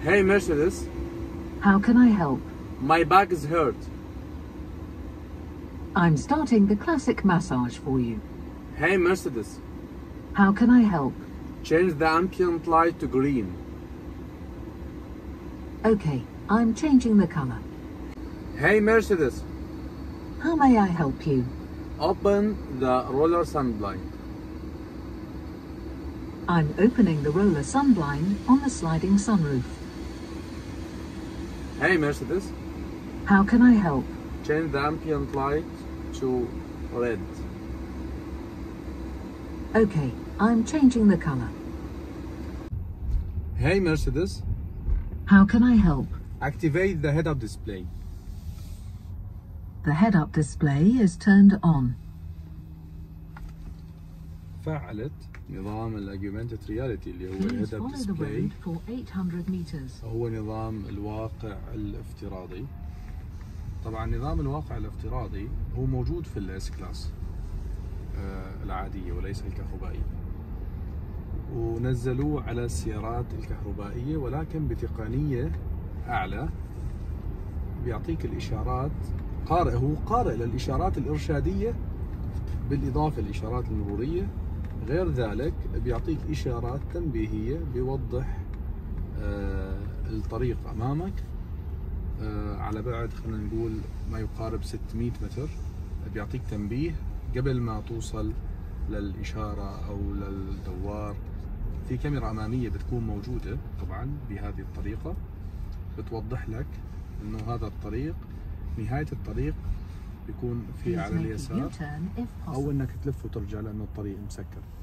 Hey Mercedes, How can I help? my back is hurt. I'm starting the classic massage for you. Hey Mercedes, How can I help? change the ambient light to green. Okay, I'm changing the color. Hey Mercedes, How may I help you? open the roller sun blind. I'm opening the roller sun blind on the sliding sunroof. Hey Mercedes, How can I help? change the ambient light to red. Okay, I'm changing the color. Hey Mercedes, How can I help? activate the head-up display. The head-up display is turned on. فعلت نظام الاجيومنتد رياليتي اللي هو Please الهيد اب follow the ديسبلاي. road for 800 meters. هو نظام الواقع الافتراضي. طبعا نظام الواقع الافتراضي هو موجود في الاس كلاس العادية وليس الكهربائية، ونزلوه على السيارات الكهربائية ولكن بتقنية أعلى، بيعطيك الإشارات هو قارئ للإشارات الإرشادية بالإضافة للإشارات المرورية. غير ذلك بيعطيك إشارات تنبيهية، بيوضح الطريق أمامك على بعد خلينا نقول ما يقارب 600 متر، بيعطيك تنبيه قبل ما توصل للإشارة أو للدوار. في كاميرا أمامية بتكون موجودة طبعا بهذه الطريقة، بتوضح لك إنه هذا الطريق نهاية الطريق بيكون في على اليسار، أو إنك تلف وترجع لأنه الطريق مسكر.